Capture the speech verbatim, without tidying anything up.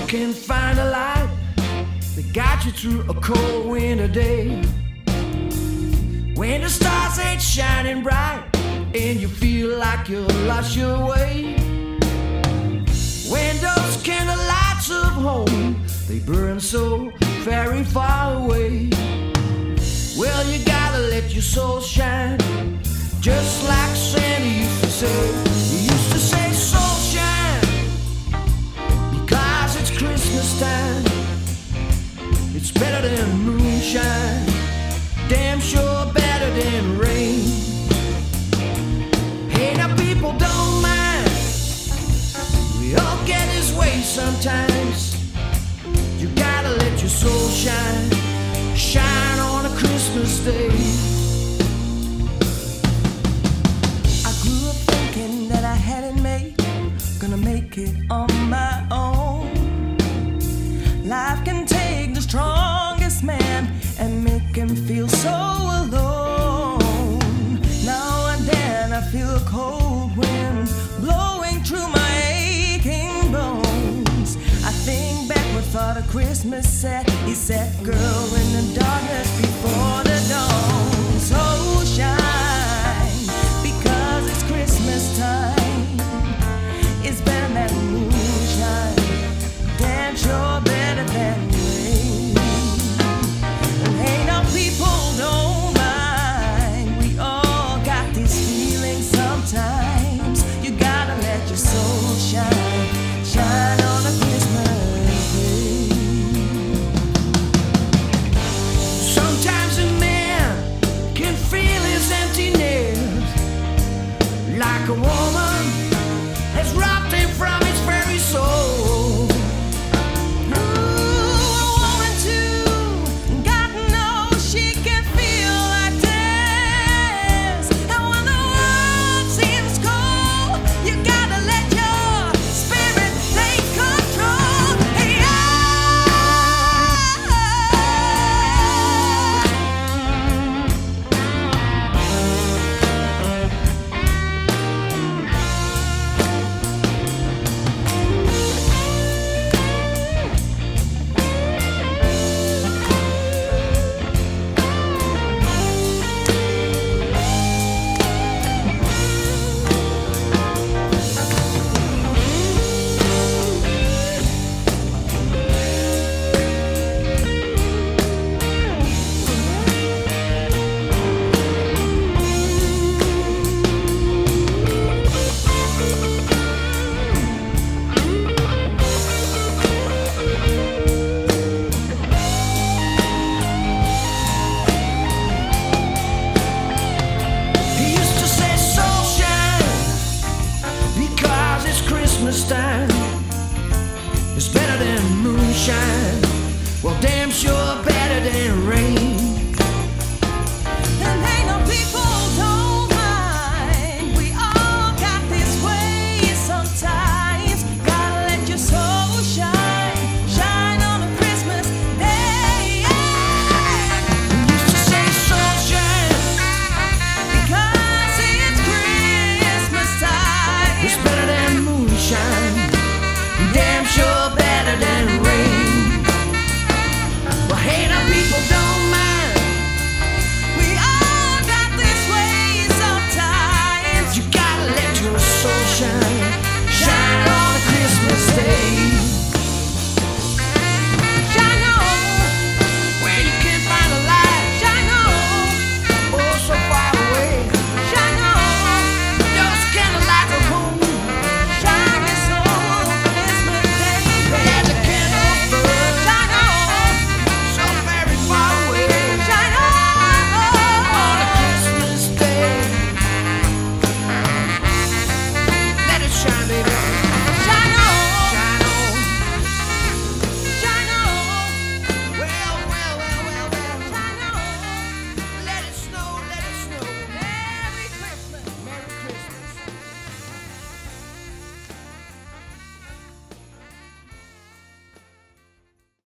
can find a light that got you through a cold winter day, when the stars ain't shining bright and you feel like you lost your way, when those candle lights of home, they burn so very far away. Well, you gotta let your soul shine, just like Santa used to say. He used to say, soul shine, because it's Christmas time. It's better than moonshine, damn sure better than rain. Hey, now people don't mind, we all get this way sometimes. You gotta let your soul shine, shine on a Christmas day. I grew up thinking that I had it made, gonna make it on my own. Life can take the strongest man and make him feel so alone. Now and then I feel a cold wind blowing through my aching bones. I think back what Father Christmas said. He said, girl, in the darkness before the dawn, so shine, because it's Christmas time. It's better than moonshine, damn sure better than rain. And hey, now people don't mind, we all got these feelings sometimes. You gotta let your soul shine, shine on a Christmas day. Sometimes a man can feel his emptiness, like a woman has robbed him from his very soul. Ooh, a woman too, God knows she can feel like this. And when the world seems cold, you gotta let your spirit take control. Hey, He used to say, soul shine, because it's Christmas time. It's better than moonshine,